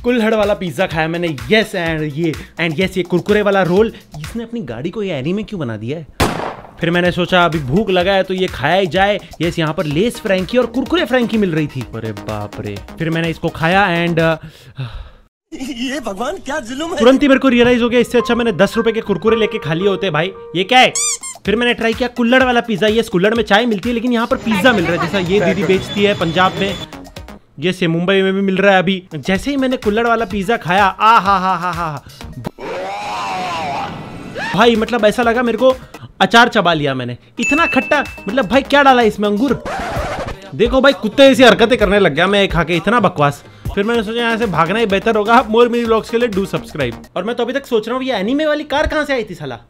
कुल्हड़ वाला पिज्जा खाया मैंने, यस एंड यस ये कुरकुरे वाला रोल। इसने अपनी गाड़ी को ये एनीमे क्यों बना दिया है? फिर मैंने सोचा अभी भूख लगा है तो ये खाया ही जाए। यस यहाँ पर लेस फ्रैंकी और कुरकुरे फ्रैंकी मिल रही थी। अरे बाप रे। फिर मैंने इसको खाया एंड ये भगवान क्या जुल्म है। तुरंत ही मेरे को रियलाइज हो गया इससे अच्छा मैंने 10 रुपए के कुरकुरे लेके खा लिए होते भाई। ये क्या है? फिर मैंने ट्राई किया कुल्हड़ वाला पिज्जा। ये कुल्हड़ में चाय मिलती है लेकिन यहाँ पर पिज्जा मिल रहा है, जैसा ये दीदी बेचती है पंजाब में, जैसे मुंबई में भी मिल रहा है अभी। जैसे ही मैंने कुल्हड़ वाला पिज्जा खाया, आ हा भाई, मतलब ऐसा लगा मेरे को अचार चबा लिया मैंने, इतना खट्टा। मतलब भाई क्या डाला इसमें, अंगूर? देखो भाई कुत्ते ऐसी हरकतें करने लग गया मैं खा के, इतना बकवास। फिर मैंने सोचा यहाँ से भागना ही बेहतर होगा। मोर मिनी व्लॉग्स के लिए डू सब्सक्राइब। और मैं तो अभी तक सोच रहा हूँ ये एनीमे वाली कार कहाँ से आई थी साला।